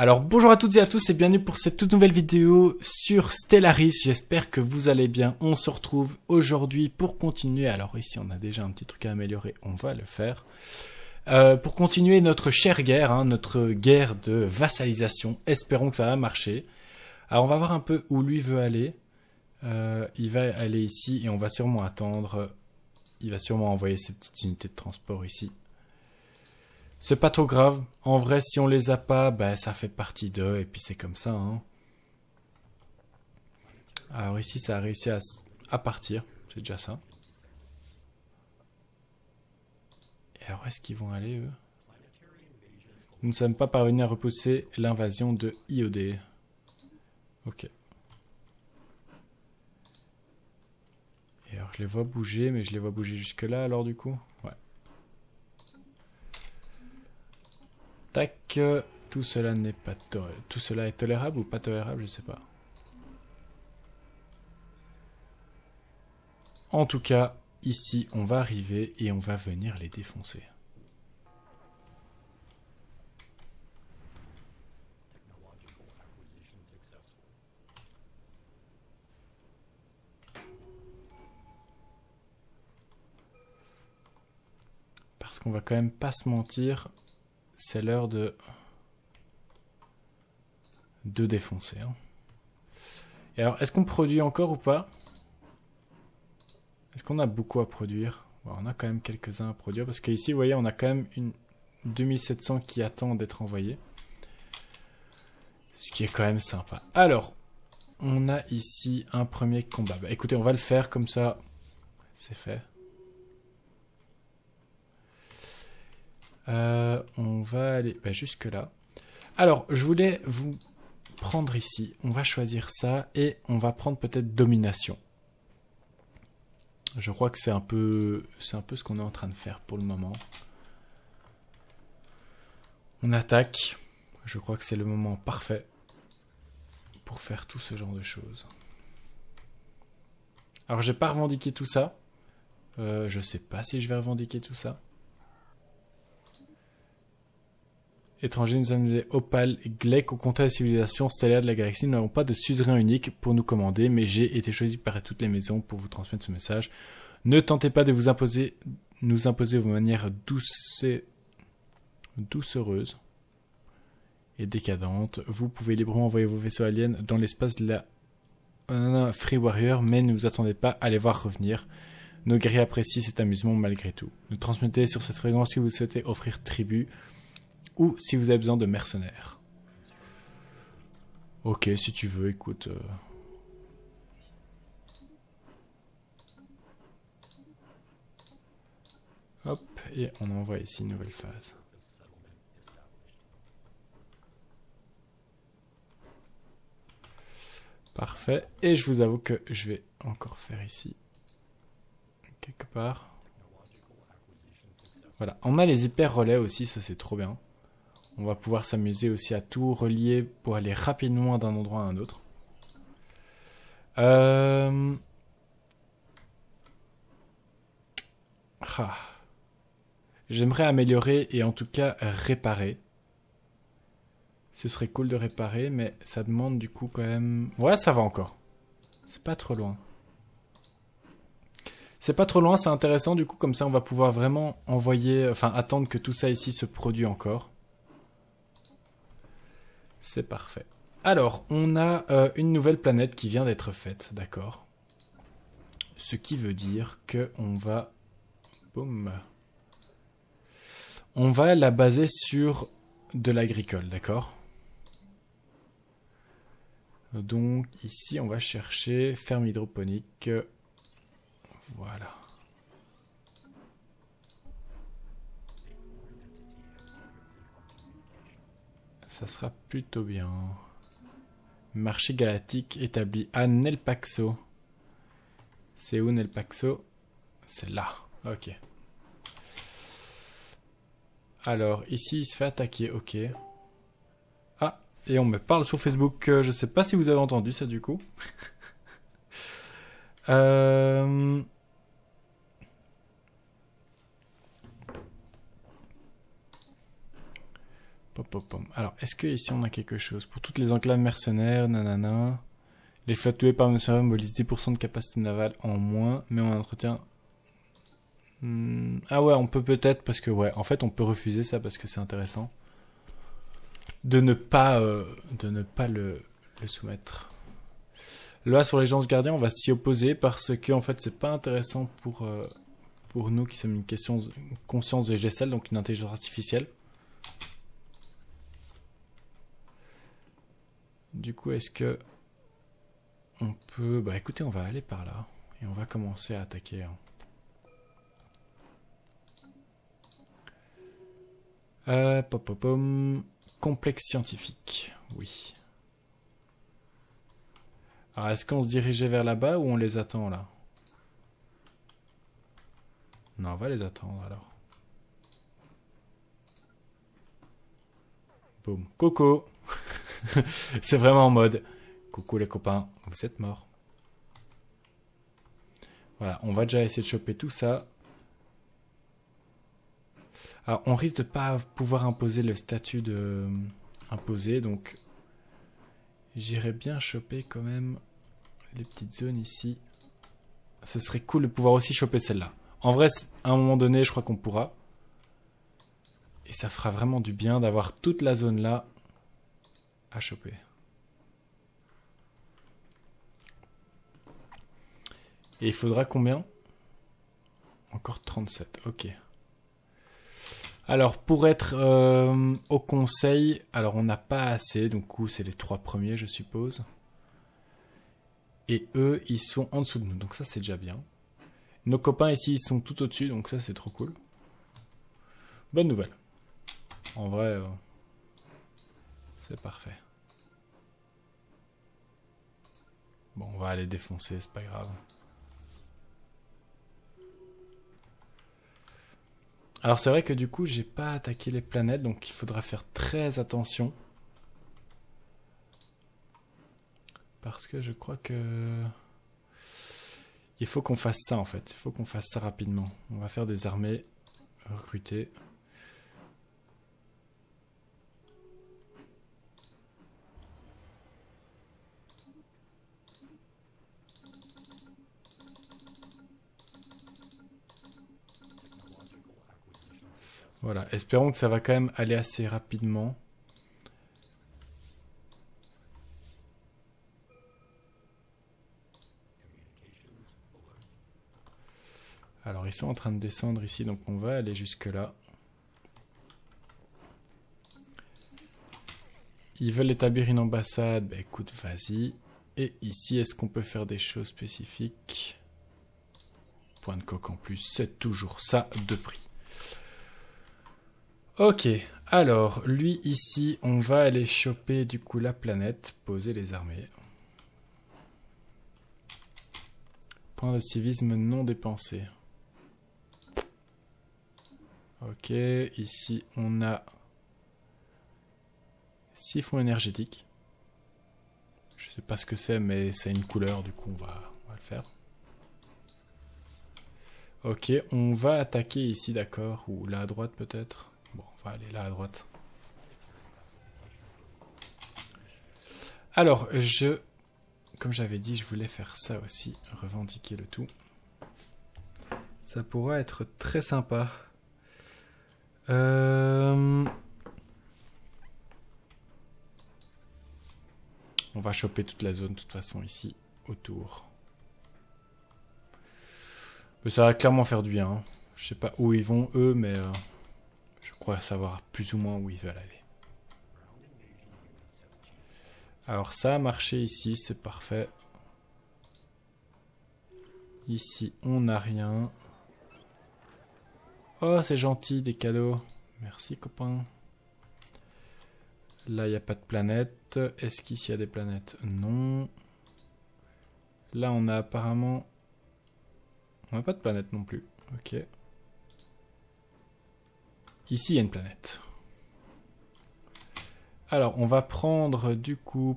Alors bonjour à toutes et à tous et bienvenue pour cette toute nouvelle vidéo sur Stellaris. J'espère que vous allez bien. On se retrouve aujourd'hui pour continuer. Alors ici on a déjà un petit truc à améliorer, on va le faire. Pour continuer notre chère guerre, notre guerre de vassalisation. Espérons que ça va marcher. Alors on va voir un peu où lui veut aller. Il va aller ici et on va sûrement attendre. Il va sûrement envoyer ses petites unités de transport ici. C'est pas trop grave. En vrai, si on les a pas, ben, ça fait partie d'eux. Et puis c'est comme ça. Alors ici, ça a réussi à partir. C'est déjà ça. Et alors, où est-ce qu'ils vont aller, eux? Nous ne sommes pas parvenus à repousser l'invasion de IOD. Ok. Et alors, je les vois bouger, mais je les vois bouger jusque là, alors du coup? Ouais. Tac, tout cela n'est pas tout cela est tolérable ou pas tolérable, je sais pas. En tout cas, ici, on va arriver et on va venir les défoncer. Parce qu'on va quand même pas se mentir, c'est l'heure de défoncer. Et alors, est-ce qu'on produit encore ou pas? Est-ce qu'on a beaucoup à produire? Bon, on a quand même quelques-uns à produire, parce qu'ici, vous voyez, on a quand même une 2700 qui attend d'être envoyée. Ce qui est quand même sympa. Alors, on a ici un premier combat. Bah, écoutez, on va le faire comme ça. C'est fait. On va aller jusque là. Alors, je voulais vous prendre ici. On va choisir ça et on va prendre peut-être domination. Je crois que c'est un peu ce qu'on est en train de faire pour le moment. On attaque. Je crois que c'est le moment parfait pour faire tout ce genre de choses. Alors, j'ai pas revendiqué tout ça. Je sais pas si je vais revendiquer tout ça. Étrangers, nous sommes des Opal Glek au contraire des civilisations stellaires de la galaxie. Nous n'avons pas de suzerain unique pour nous commander, mais j'ai été choisi par toutes les maisons pour vous transmettre ce message. Ne tentez pas de nous imposer vos manières doucereuses et décadentes. Vous pouvez librement envoyer vos vaisseaux aliens dans l'espace de la Free Warrior, mais ne vous attendez pas à les voir revenir. Nos guerriers apprécient cet amusement malgré tout. Nous transmettez sur cette fréquence si vous souhaitez offrir tribut ou si vous avez besoin de mercenaires. Ok, si tu veux, écoute. Hop, et on envoie ici une nouvelle phase. Parfait. Et je vous avoue que je vais encore faire ici. Quelque part. Voilà. On a les hyper relais aussi, ça c'est trop bien. On va pouvoir s'amuser aussi à tout relier pour aller rapidement d'un endroit à un autre. J'aimerais améliorer et en tout cas réparer. Ce serait cool de réparer, mais ça demande du coup quand même... Ouais, ça va encore. C'est pas trop loin. C'est pas trop loin, c'est intéressant. Du coup, comme ça, on va pouvoir vraiment envoyer... Enfin, attendre que tout ça ici se produise encore. C'est parfait. Alors, on a une nouvelle planète qui vient d'être faite, d'accord. Ce qui veut dire qu'on va... Boum. On va la baser sur de l'agricole, d'accord. Donc, ici, on va chercher ferme hydroponique. Voilà. Ça sera plutôt bien. Marché galactique établi à Nelpaxo. C'est où Nelpaxo? C'est là. Ok. Alors, ici, il se fait attaquer. Ok. Ah, et on me parle sur Facebook. Je sais pas si vous avez entendu ça, du coup. Pop, Alors, est-ce que ici on a quelque chose? Pour toutes les enclaves mercenaires, nanana. Les flottes tuées par mercenaires mobilisent 10% de capacité navale en moins, mais on entretient... Ah ouais, on peut peut-être, parce que ouais, en fait on peut refuser ça parce que c'est intéressant. De ne pas le soumettre. Là, sur les gens gardiens, on va s'y opposer parce que en fait c'est pas intéressant pour nous qui sommes une conscience de GSL, donc une intelligence artificielle. Du coup, est-ce que on peut... Bah écoutez, on va aller par là et on va commencer à attaquer. Complexe scientifique, oui. Alors, est-ce qu'on se dirigeait vers là-bas ou on les attend là? Non, on va les attendre alors. Boum. Coco. C'est vraiment en mode. Coucou les copains, vous êtes morts. Voilà, on va déjà essayer de choper tout ça. Alors, on risque de pas pouvoir imposer le statut de imposé, donc j'irais bien choper quand même les petites zones ici. Ce serait cool de pouvoir aussi choper celle-là. En vrai, à un moment donné, je crois qu'on pourra. Et ça fera vraiment du bien d'avoir toute la zone là à choper. Et il faudra combien? Encore 37, ok. Alors, pour être au conseil, alors on n'a pas assez, donc c'est les 3 premiers, je suppose. Et eux, ils sont en dessous de nous, donc ça, c'est déjà bien. Nos copains ici, ils sont tout au-dessus, donc ça, c'est trop cool. Bonne nouvelle. En vrai, c'est parfait. Bon, on va aller défoncer, c'est pas grave. Alors c'est vrai que du coup j'ai pas attaqué les planètes, donc il faudra faire très attention. Parce que je crois que... Il faut qu'on fasse ça en fait, il faut qu'on fasse ça rapidement. On va faire des armées recrutées. Voilà, espérons que ça va quand même aller assez rapidement. Alors ils sont en train de descendre ici, donc on va aller jusque là. Ils veulent établir une ambassade, bah écoute, vas-y. Et ici, est-ce qu'on peut faire des choses spécifiques? Point de coque en plus, c'est toujours ça de prix. Ok, alors, lui ici, on va aller choper du coup la planète, poser les armées. Point de civisme non dépensé. Ok, ici on a siphon énergétique. Je sais pas ce que c'est, mais ça a une couleur, du coup on va le faire. Ok, on va attaquer ici, d'accord, ou là à droite peut-être. Bon, on va aller là à droite. Alors, comme j'avais dit, je voulais faire ça aussi, revendiquer le tout. Ça pourrait être très sympa. On va choper toute la zone de toute façon ici, autour. Mais ça va clairement faire du bien. Hein. Je sais pas où ils vont eux, mais je crois savoir plus ou moins où ils veulent aller. Alors ça a marché ici, c'est parfait. Ici, on n'a rien. Oh, c'est gentil, des cadeaux. Merci, copain. Là, il n'y a pas de planète. Est-ce qu'ici, il y a des planètes? Non. Là, on a apparemment... On n'a pas de planète non plus. Ok. Ici, il y a une planète. Alors, on va prendre du coup...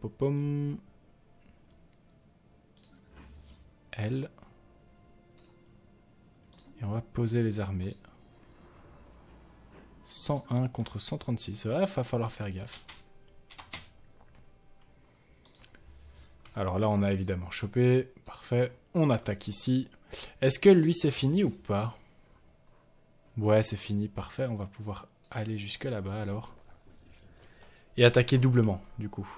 Elle. Et on va poser les armées 101 contre 136. Ouais, va falloir faire gaffe. Alors là, on a évidemment chopé. Parfait. On attaque ici. Est-ce que lui, c'est fini ou pas? Ouais, c'est fini. Parfait. On va pouvoir aller jusque là-bas alors. Et attaquer doublement, du coup.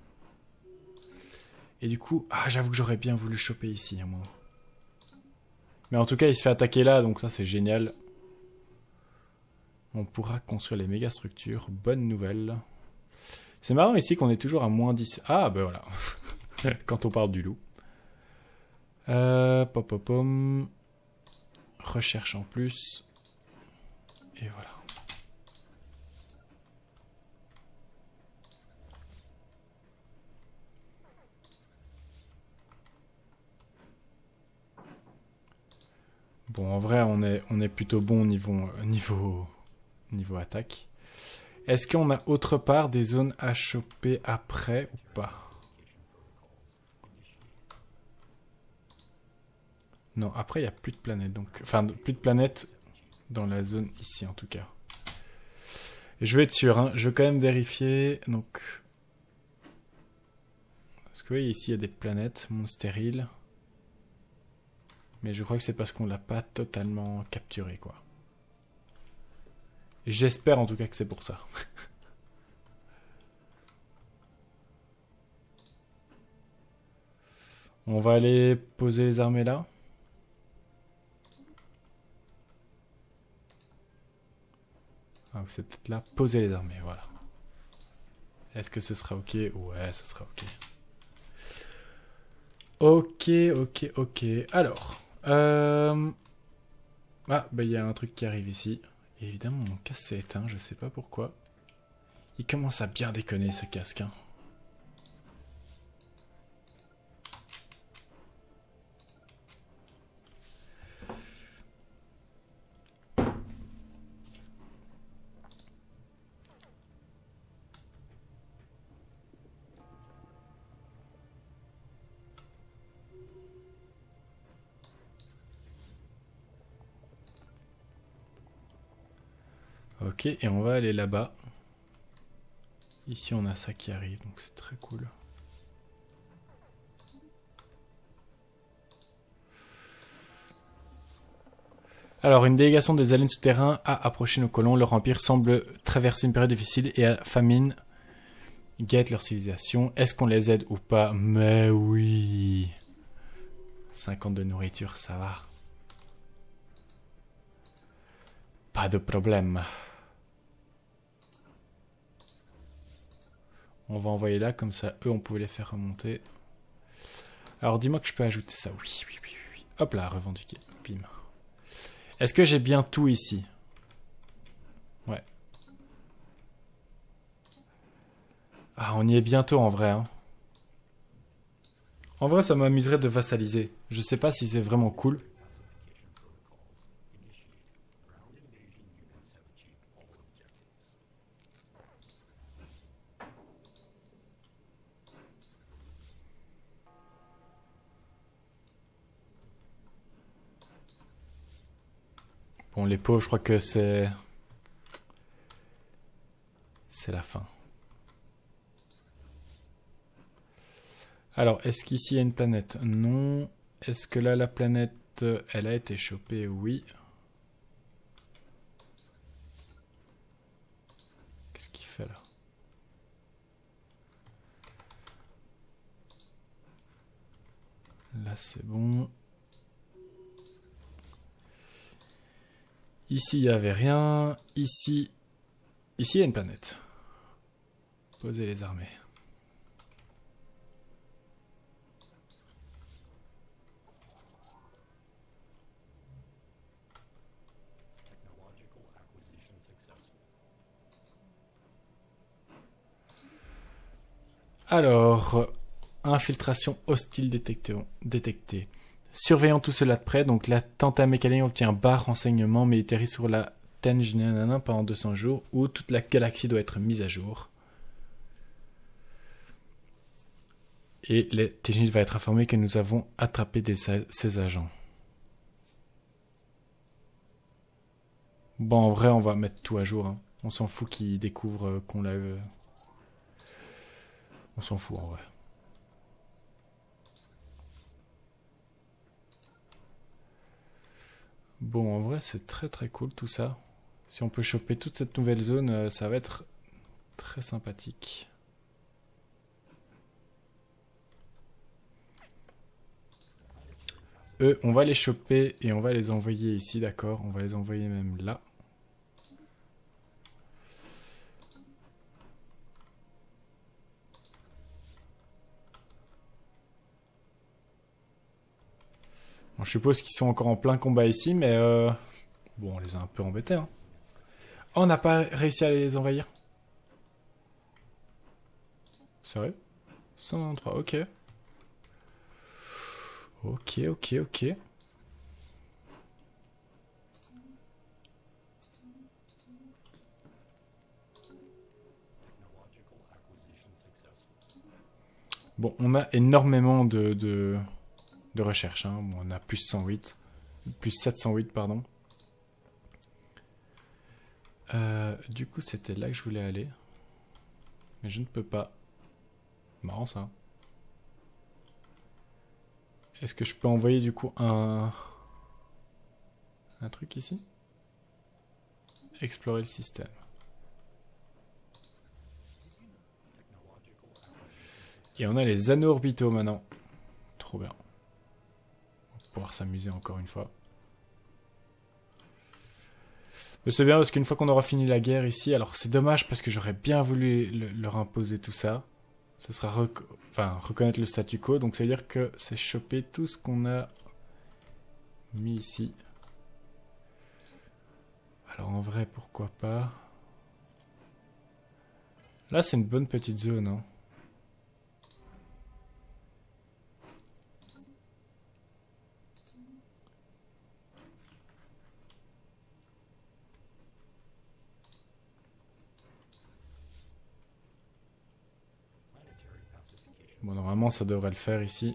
Et du coup... Ah, j'avoue que j'aurais bien voulu choper ici, à moi. Mais en tout cas, il se fait attaquer là, donc ça, c'est génial. On pourra construire les méga structures. Bonne nouvelle. C'est marrant ici qu'on est toujours à moins 10. Ah, ben voilà. Quand on parle du loup. Pom. Recherche en plus. Et voilà. Bon, en vrai, on est plutôt bon niveau attaque. Est-ce qu'on a autre part des zones à choper après ou pas? Non, après, il n'y a plus de planètes. Donc, enfin, plus de planètes dans la zone ici, en tout cas. Et je vais être sûr, hein, je vais quand même vérifier. Donc, parce que vous voyez, ici, il y a des planètes, monde stérile. Mais je crois que c'est parce qu'on l'a pas totalement capturé, quoi. J'espère en tout cas que c'est pour ça. On va aller poser les armées là. Ah, c'est peut-être là. Poser les armées, voilà. Est-ce que ce sera ok? Ouais, ce sera ok. Ok. Alors. Ah, bah il y a un truc qui arrive ici. Et évidemment, mon casque s'est éteint, je sais pas pourquoi. Il commence à bien déconner ce casque, hein. Ok, et on va aller là-bas. Ici, on a ça qui arrive, donc c'est très cool. Alors, une délégation des aliens souterrains a approché nos colons. Leur empire semble traverser une période difficile et la famine guette leur civilisation. Est-ce qu'on les aide ou pas? Mais oui. 50 de nourriture, ça va. Pas de problème. On va envoyer là, comme ça, eux, on pouvait les faire remonter. Alors, dis-moi que je peux ajouter ça. Oui. Hop là, revendiquer. Bim. Est-ce que j'ai bien tout ici? Ouais. Ah, on y est bientôt, en vrai, hein. En vrai, ça m'amuserait de vassaliser. Je sais pas si c'est vraiment cool. Bon, les pauvres, je crois que c'est la fin. Alors, est-ce qu'ici il y a une planète? Non. Est-ce que là, la planète, elle a été chopée? Oui. Qu'est-ce qu'il fait là? Là, c'est bon. Ici, il n'y avait rien. Ici, il y a une planète. Posez les armées. Alors, infiltration hostile détectée. Surveillons tout cela de près. Donc, la Tanta Mécanique obtient bas renseignement militaire sur la Tenj pendant 200 jours, où toute la galaxie doit être mise à jour. Et les Tenjis va être informé que nous avons attrapé ces agents. Bon, en vrai, on va mettre tout à jour, hein. On s'en fout qu'ils découvrent qu'on l'a... On s'en fout en vrai. Bon, en vrai, c'est très très cool tout ça. Si on peut choper toute cette nouvelle zone, ça va être très sympathique. Eux, on va les choper et on va les envoyer ici, d'accord? On va les envoyer même là. Bon, je suppose qu'ils sont encore en plein combat ici, mais bon, on les a un peu embêtés. Hein. Oh, on n'a pas réussi à les envahir. Sérieux? 193, ok. Ok. Bon, on a énormément de recherche. Hein. Bon, on a plus 108. Plus 708, pardon. Du coup, c'était là que je voulais aller. Mais je ne peux pas. Marrant ça. Est-ce que je peux envoyer du coup un truc ici? Explorer le système. Et on a les anneaux orbitaux maintenant. Trop bien. On va pouvoir s'amuser encore une fois. Mais c'est bien parce qu'une fois qu'on aura fini la guerre ici, alors c'est dommage parce que j'aurais bien voulu leur imposer tout ça. Ce sera reconnaître le statu quo. Donc ça veut dire que c'est choper tout ce qu'on a mis ici. Alors en vrai, pourquoi pas. Là, c'est une bonne petite zone. Hein. Bon, normalement, ça devrait le faire ici.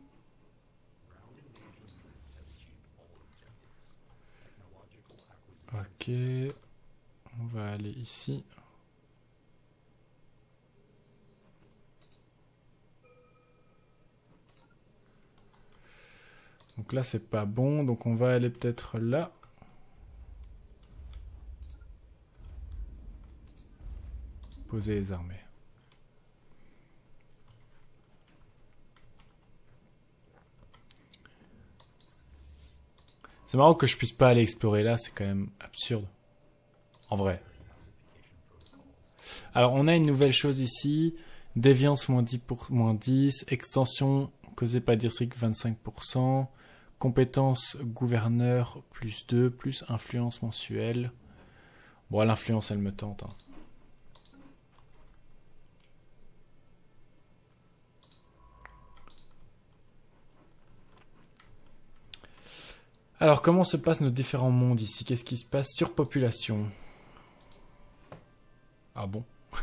Ok. On va aller ici. Donc là, c'est pas bon. Donc on va aller peut-être là. Poser les armées. C'est marrant que je puisse pas aller explorer là, c'est quand même absurde. En vrai. Alors on a une nouvelle chose ici. Déviance moins 10. Extension causée par district 25%. Compétence gouverneur plus 2. Plus influence mensuelle. Bon, l'influence elle me tente. Hein. Alors, comment se passent nos différents mondes ici? Qu'est-ce qui se passe? Surpopulation. Ah bon?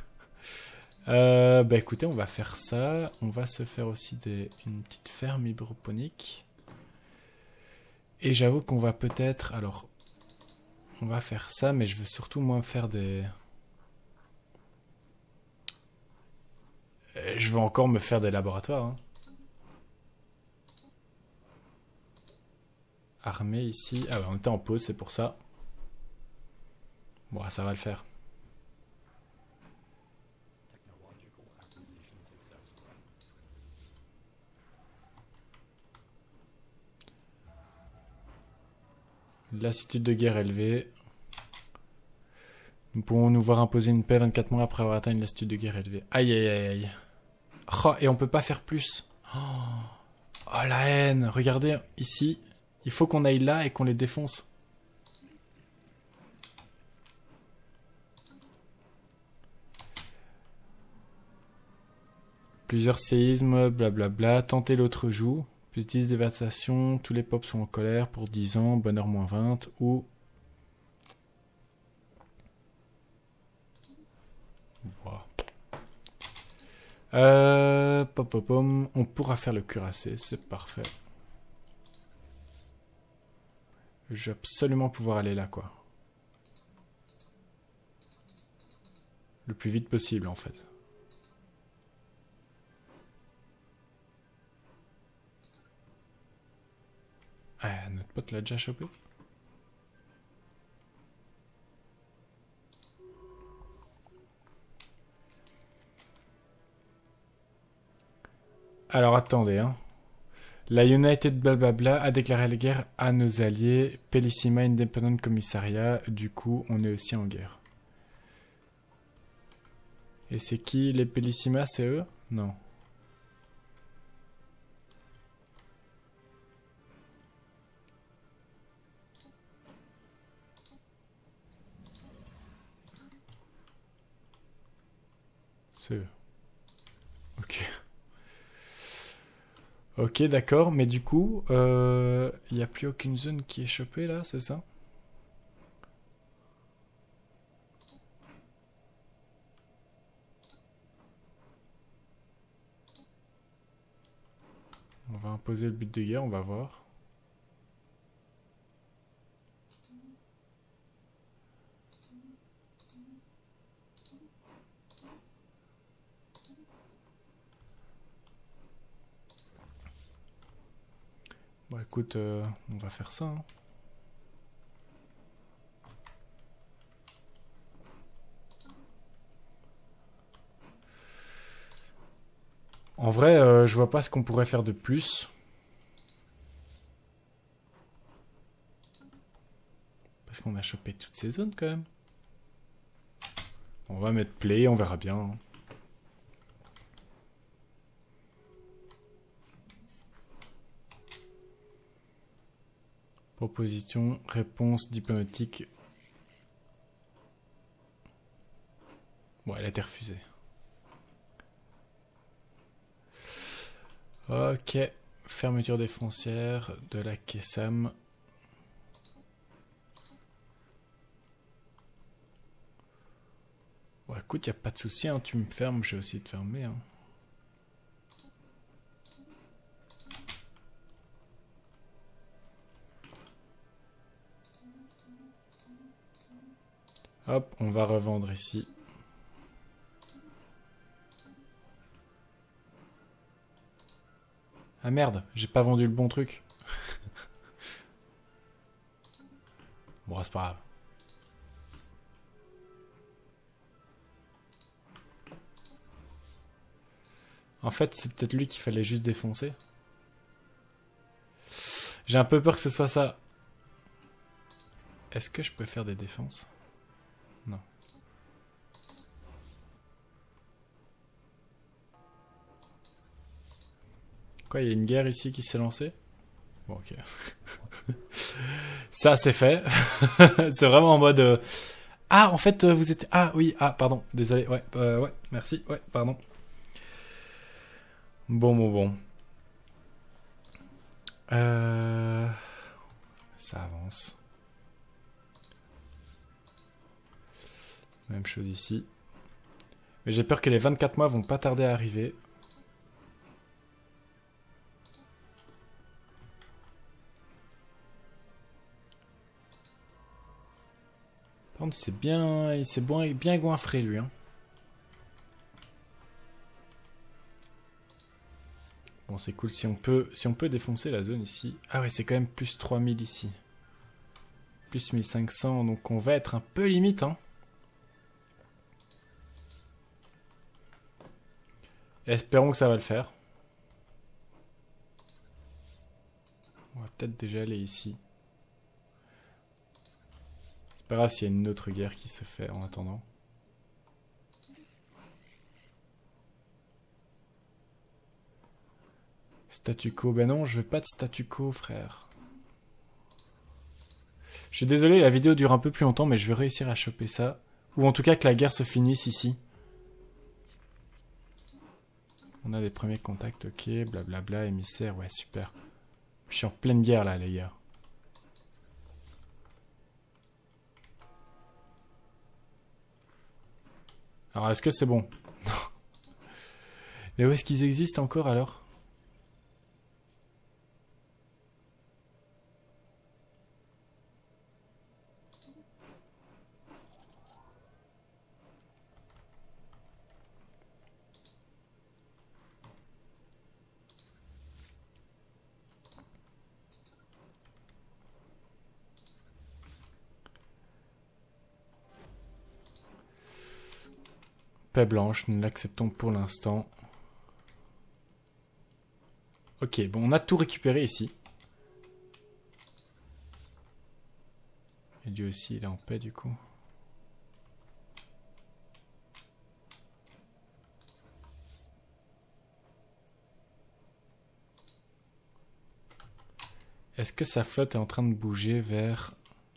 Bah écoutez, on va faire ça. On va se faire aussi une petite ferme hydroponique. Et j'avoue qu'on va peut-être... Alors, on va faire ça, mais je veux surtout moi faire des... Je veux encore me faire des laboratoires. Hein. Armée ici. Ah bah on était en pause, c'est pour ça. Bon, ça va le faire. Lassitude de guerre élevée. Nous pouvons nous voir imposer une paix 24 mois après avoir atteint une lassitude de guerre élevée. Aïe aïe aïe aïe. Oh, et on peut pas faire plus. Oh la haine. Regardez ici. Il faut qu'on aille là et qu'on les défonce. Plusieurs séismes, blablabla. Tenter l'autre joue. Plus 10 dévastations. Tous les peuples sont en colère pour 10 ans. Bonheur moins 20. Ou... On pourra faire le cuirassé, c'est parfait. Je vais absolument pouvoir aller là, quoi. Le plus vite possible, en fait. Ah, notre pote l'a déjà chopé. Alors attendez, hein. La United blablabla a déclaré la guerre à nos alliés. Bellissima Independent Commissariat. Du coup, on est aussi en guerre. Et c'est qui les Bellissima? C'est eux? Non. C'est eux. Ok. Ok, d'accord, mais du coup, il n'y a plus aucune zone qui est chopée là, c'est ça? On va imposer le but de guerre, on va voir. Bon, écoute, on va faire ça, hein. En vrai, je vois pas ce qu'on pourrait faire de plus. Parce qu'on a chopé toutes ces zones quand même. On va mettre play, on verra bien, hein. Proposition, réponse diplomatique. Bon, elle a été refusée. Ok. Fermeture des frontières de la Kessam. Bon, écoute, y a pas de souci, hein, tu me fermes, j'ai aussi te fermer, hein. Hop, on va revendre ici. Ah merde, j'ai pas vendu le bon truc. Bon, c'est pas grave. En fait, c'est peut-être lui qu'il fallait juste défoncer. J'ai un peu peur que ce soit ça. Est-ce que je peux faire des défenses? Non. Quoi, il y a une guerre ici qui s'est lancée? Bon, ok. Ça, c'est fait. C'est vraiment en mode... Ah, en fait, vous êtes... Ah, oui, ah, pardon, désolé. Ouais, ouais, merci, ouais, pardon. Bon. Ça avance. Même chose ici. Mais j'ai peur que les 24 mois vont pas tarder à arriver. Par contre, c'est bien... Il s'est bien goinfré, lui, hein. Bon, c'est cool. Si on peut défoncer la zone ici... Ah ouais, c'est quand même plus 3000 ici. Plus 1500, donc on va être un peu limite, hein. Espérons que ça va le faire. On va peut-être déjà aller ici. C'est pas grave s'il y a une autre guerre qui se fait en attendant. Statu quo. Ben non, je veux pas de statu quo, frère. Je suis désolé, la vidéo dure un peu plus longtemps, mais je vais réussir à choper ça. Ou en tout cas que la guerre se finisse ici. On a des premiers contacts, ok, blablabla, émissaire, ouais, super. Je suis en pleine guerre là, les gars. Alors, est-ce que c'est bon? Non. Mais où est-ce qu'ils existent encore alors? paix blanche, nous l'acceptons pour l'instant. Ok, bon, on a tout récupéré ici. Et lui aussi, il est en paix du coup. Est-ce que sa flotte est en train de bouger vers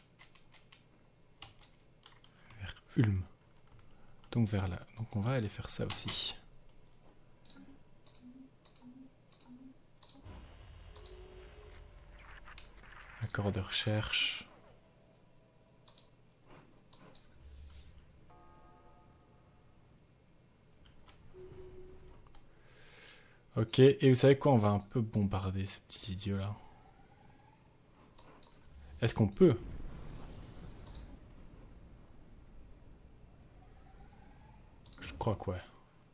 Ulm? Donc vers là. Donc on va aller faire ça aussi. Accord de recherche. Ok, et vous savez quoi? On va un peu bombarder ces petits idiots là. Est-ce qu'on peut? Je crois que ouais.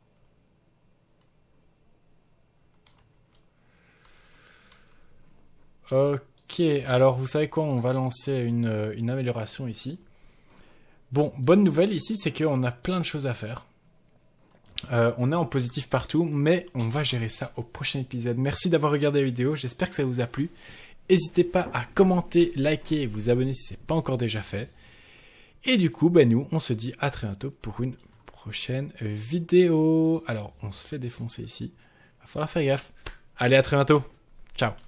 Ok, alors vous savez quoi? On va lancer une amélioration ici. Bon, bonne nouvelle ici, c'est qu'on a plein de choses à faire. On est en positif partout, mais on va gérer ça au prochain épisode. Merci d'avoir regardé la vidéo, j'espère que ça vous a plu. N'hésitez pas à commenter, liker et vous abonner si ce n'est pas encore déjà fait. Et du coup, ben nous, on se dit à très bientôt pour une prochaine vidéo. Alors, on se fait défoncer ici. Il va falloir faire gaffe. Allez, à très bientôt. Ciao.